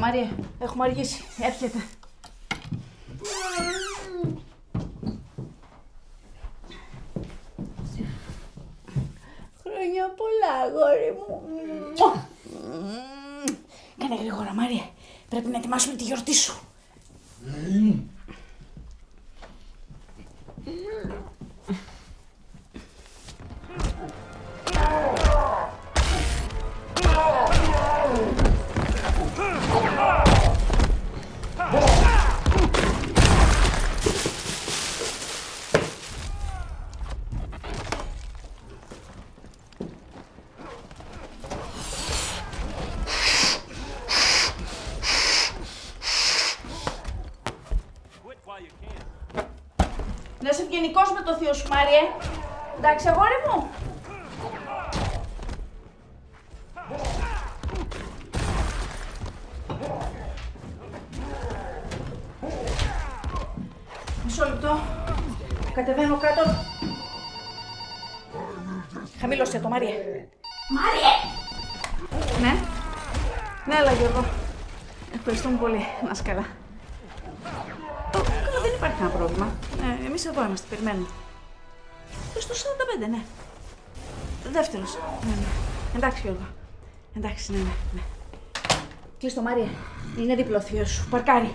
Μάρια, έχουμε αργήσει. Έρχεται. Χρόνια πολλά, αγόρι μου. Κάνε γρήγορα, Μάρια. Πρέπει να ετοιμάσουμε τη γιορτή σου. Να είσαι ευγενικός με το θείο σου, Μάριε. Εντάξει, αγόρι μου. Μισό λεπτό. Κατεβαίνω κάτω. Χαμήλωσε το, Μάριε. Μάριε! Ναι. Ναι, έλα, Γιώργο. Ευχαριστούμε πολύ. Να είσαι καλά. Καλά, δεν υπάρχει κανένα πρόβλημα. Εμείς εδώ είμαστε, περιμένουμε. Στο 45, ναι. Δεύτερος. Ναι, ναι. Εντάξει, Γιώργο. Εντάξει, ναι, ναι. Κλείς το, Μάρια. Είναι δίπλο ο θείος σου. Παρκάρει.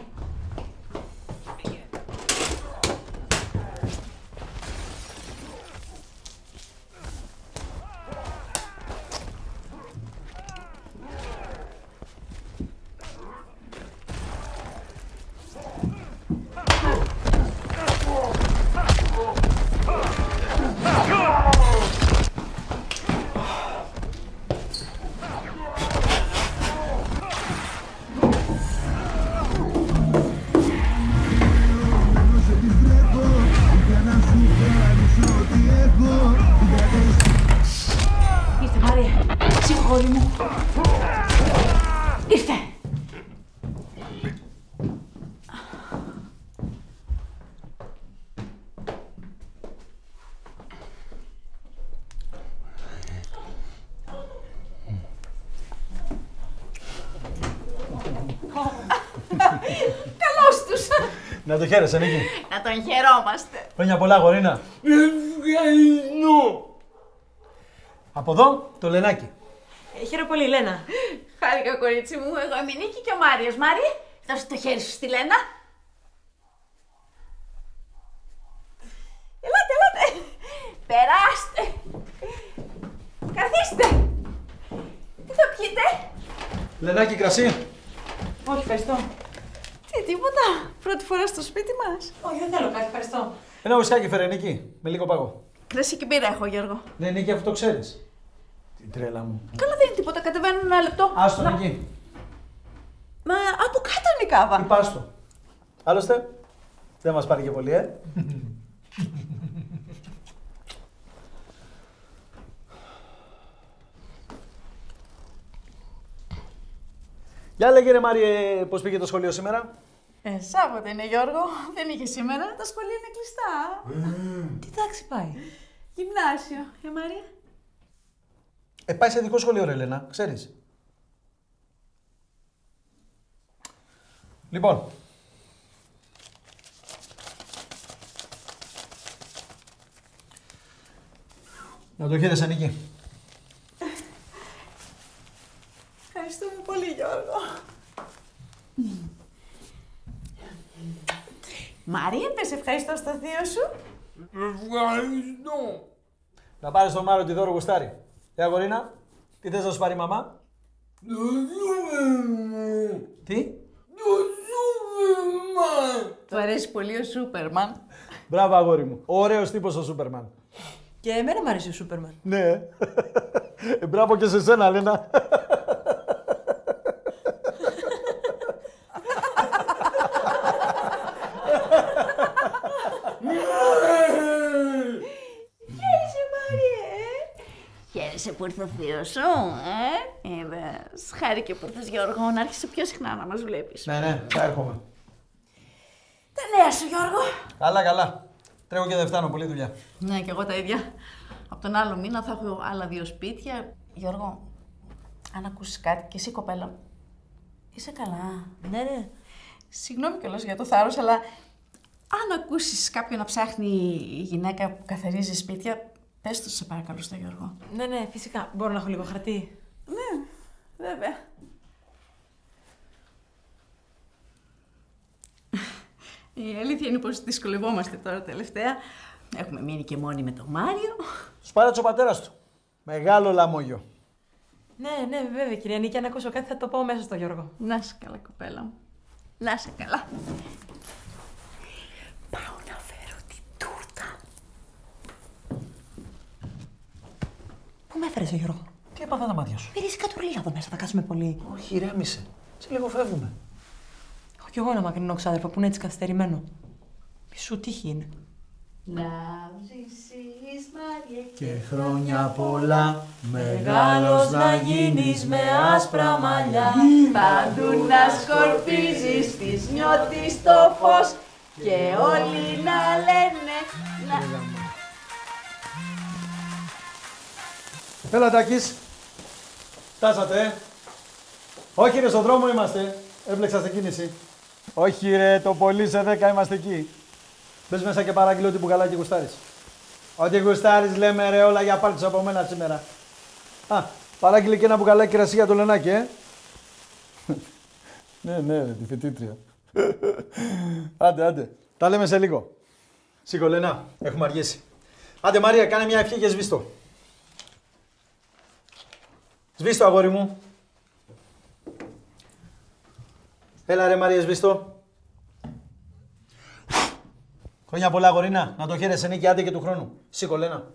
Να το χαίρεσαι, Νίκη. Να τον χαιρόμαστε. Χρόνια πολλά, γορίνα. Ευχαριστώ. Από εδώ, το Λενάκι. Χαίρομαι πολύ, Λένα. Χάρηκα, κορίτσι μου. Εγώ είμαι η Νίκη και ο Μάριος. Μάρι, δώσε το χέρι σου στη Λένα. Ελάτε, ελάτε. Περάστε. Καθίστε. Τι θα πιείτε? Λενάκι, κρασί. Όχι, ευχαριστώ. Τίποτα. Πρώτη φορά στο σπίτι μας. Όχι, δεν θέλω κάτι, ευχαριστώ. Ένα ουισκάκι φέρε, Νίκη, με λίγο πάγο. Κρασί και μπύρα έχω, Γιώργο. Ναι, Νίκη, αυτό το ξέρεις. Την τρέλα μου. Καλά, δεν είναι τίποτα, κατεβαίνω ένα λεπτό. Άστο, Νίκη. Μα από κάτω είναι η κάβα. Υπάστο. Άλλωστε, δεν μας πάρει και πολύ, Γεια λέγε ρε Μάριε, πώς πήγε το σχολείο σήμερα? Σάββατο είναι, Γιώργο. Δεν είχε σήμερα. Τα σχολεία είναι κλειστά. Τι τάξη πάει? Γυμνάσιο. Μάρια. Πάει σε ειδικό σχολείο, ρε Ελένα, ξέρεις. Λοιπόν. Να το χαίρεσαι, Νίκη. Ευχαριστούμε πολύ, Γιώργο. Μάρια, πες ευχαριστώ στο θείο σου. Ευχαριστώ. Να πάρεις στον Μάρο τη δώρο γουστάρι. Αγορίνα, τι θες να σου πάρει η μαμά? Το Σούπερμαν. Τι? Το Σούπερμαν. Του αρέσει πολύ ο Σούπερμαν. Μπράβο, αγόρι μου. Ωραίος τύπος ο Σούπερμαν. Και εμένα μου αρέσει ο Σούπερμαν. Ναι. Μπράβο και σε σένα, Λένα. Χαίρεσαι που ήρθε ο θείος σου, Είδες. Χάρηκε που ήρθες, Γιώργο, να άρχισε πιο συχνά να μας βλέπεις. Ναι, θα έρχομαι. Τα νέα σου, Γιώργο. Καλά, καλά. Τρέχω και δεν φτάνω, πολλή δουλειά. Ναι, και εγώ τα ίδια. Από τον άλλο μήνα θα έχω άλλα 2 σπίτια. Γιώργο, αν ακούσεις κάτι και εσύ, κοπέλα μου, Είσαι καλά? Ναι. Συγγνώμη κιόλας για το θάρρος, αλλά αν ακούσεις κάποιον να ψάχνει η γυναίκα που καθαρίζει σπίτια, πες το σε παρακαλώ στο Γιώργο. Ναι, φυσικά. Μπορώ να έχω λίγο χαρτί? Ναι, βέβαια. Η αλήθεια είναι πως δυσκολευόμαστε τώρα τελευταία. Έχουμε μείνει και μόνοι με τον Μάριο. Σπάραξε ο πατέρας του. Μεγάλο λαμόγιο. Ναι, βέβαια, κυρία Νίκη. Αν ακούσω κάτι θα το πω μέσα στο Γιώργο. Να είσαι καλά, κοπέλα μου. Να είσαι καλά. Πάω να φέρω την τούρτα. Πού με έφερες, Γιώργο? Τι έπαθα τα μάτια σου? Μυρίζει κατουρλίλα εδώ μέσα, θα κάτσουμε πολύ. Όχι, ηρέμησε. Σε λίγο φεύγουμε. Έχω κι εγώ ένα μακρινό ξάδερφο που είναι έτσι καθυστερημένο. Μισού τύχη είναι. Να ζήσεις, Μάριε, Και χρόνια πολλά, Μεγάλος να γίνεις με άσπρα μαλλιά. παντού να σκορπίζεις, της νιώτης το φως και όλοι να λένε να... Έλα, Τάκης. Φτάσατε, Όχι ρε, στον δρόμο είμαστε. Έμπλεξα στην κίνηση. Όχι ρε, το πολύ σε 10 είμαστε εκεί. Μπες μέσα και παράγγειλε ό,τι μπουκαλάκι γουστάρεις. Ό,τι γουστάρεις λέμε ρε, όλα για πάρτι από μένα σήμερα. Α, παράγγειλε και ένα μπουκαλάκι κρασί για το Λενάκι, ναι, ρε, τη φοιτήτρια. Άντε. Τα λέμε σε λίγο. Σήκω, Λένα, έχουμε αργήσει. Άντε Μαρία, κάνε μια ευχή και σβήστο. Σβήστο, αγόρι μου. Έλα ρε Μαρία, σβήστο. Χρόνια πολλά, αγορίνα. Να το χαίρεσαι, Νίκη, άντε και του χρόνου. Σήκω, Λένα.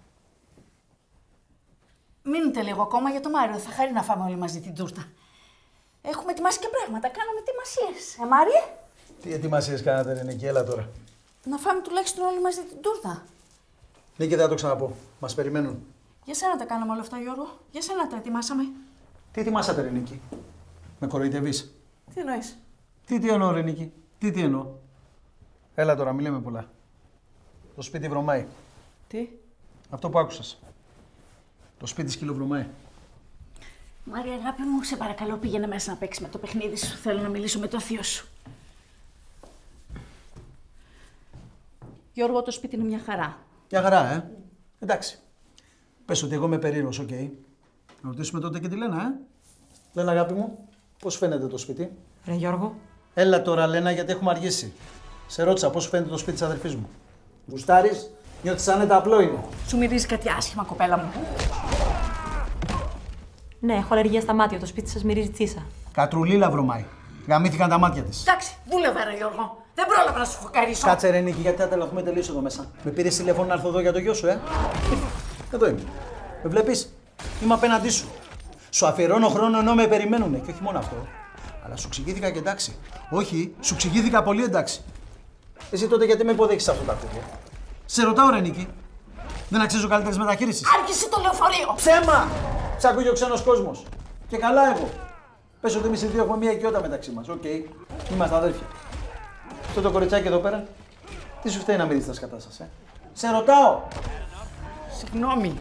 Μείνετε λίγο ακόμα για το Μάριο. Θα χαρεί να φάμε όλοι μαζί την τούρτα. Έχουμε ετοιμάσει και πράγματα. Κάναμε ετοιμασίες. Μάριε. Τι ετοιμασίες κάνατε, ρε Νίκη, έλα τώρα. Να φάμε τουλάχιστον όλοι μαζί την τούρτα. Νίκη, δεν θα το ξαναπώ. Μας περιμένουν. Για σένα τα κάναμε όλα αυτά, Γιώργο. Για σένα τα ετοιμάσαμε. Τι ετοιμάσατε, ρε Νίκη? Με κοροϊδεύεις? Τι εννοείς? Τι εννοώ, ρε Νίκη? Τι εννοώ? Έλα τώρα, μη λέμε πολλά. Το σπίτι βρωμάει. Τι? Αυτό που άκουσες. Το σπίτι σκυλοβρωμάει. Μάρια, αγάπη μου, σε παρακαλώ, πήγαινε μέσα να παίξει με το παιχνίδι σου. Θέλω να μιλήσω με το θείο σου. Γιώργο, το σπίτι είναι μια χαρά. Μια χαρά, Εντάξει. Πες ότι εγώ είμαι περίεργος, οκ. Να ρωτήσουμε τότε και τη Λένα, Λένα, αγάπη μου, πώς φαίνεται το σπίτι? Ρε Γιώργο. Έλα τώρα, Λένα, γιατί έχουμε αργήσει. Σε ρώτησα πώς φαίνεται το σπίτι της αδερφής μου. Γουστάρεις? Νιώθεις άνετα, απλό είναι. Σου μυρίζει κάτι άσχημα, κοπέλα μου. Ναι, έχω αλλεργία στα μάτια. Το σπίτι σας μυρίζει τσίσα. Κατρουλίλα βρωμάει. Γαμήθηκαν τα μάτια της. Εντάξει, δούλευε ρε Γιώργο. Δεν πρόλαβα να σου φοκαρίσω. Κάτσε ρε Νίκη, γιατί θα τελειώσουμε τελείως εδώ μέσα. Με πήρες τηλέφωνο να έρθω εδώ για το γιο σου, Εδώ είμαι. Με βλέπεις? Είμαι απέναντί σου. Σου αφιερώνω χρόνο ενώ με περιμένουνε. Και όχι μόνο αυτό. Αλλά σου εξηγήθηκα και εντάξει. Όχι, σου εξηγήθηκα πολύ εντάξει. Εσύ τότε γιατί με υποδέχεις αυτό τα κούδια? Σε ρωτάω ρε Νίκη. Δεν αξίζω καλύτερης μεταχείρισης? Άρχισε το λεωφορείο. Ψέμα! Σ' ακούει ο ξένος κόσμος. Και καλά εγώ. Πες ότι εμείς οι δύο έχουμε μία οικειότητα μεταξύ μας. Οκ. Είμαστε αδέρφια. Αυτό το κοριτσάκι εδώ πέρα, τι σου φταίει να μην δεις τα σκατά σας, Σε ρωτάω. Συγγνώμη.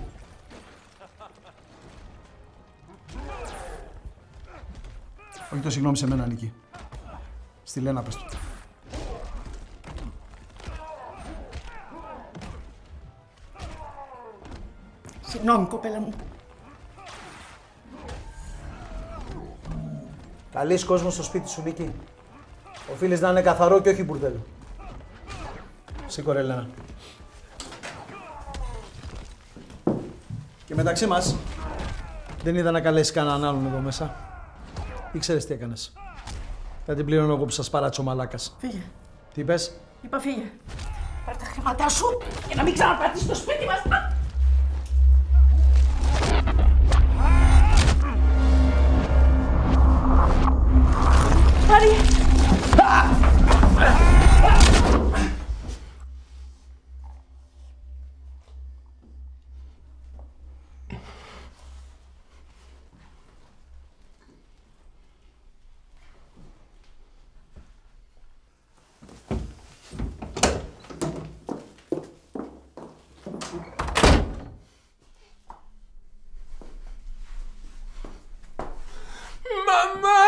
Όχι το συγγνώμη σε μένα, Νίκη. Στη Λένα πες του. Συγγνώμη, κοπέλα μου. Καλείς κόσμο στο σπίτι σου, Νίκη. Οφείλεις να είναι καθαρό και όχι μπουρδέλο. Σήκω ρε Λένα. Και μεταξύ μας, δεν είδα να καλέσεις κανέναν άλλον εδώ μέσα. Ήξερες τι έκανες? Θα την πληρώνω εγώ που σας παράτσω μαλάκας. Φύγε. Τι είπες? Είπα φύγε. Πάρε τα χρήματά σου για να μην ξαναπατήσεις στο σπίτι μας. Μάρια! Μαμά!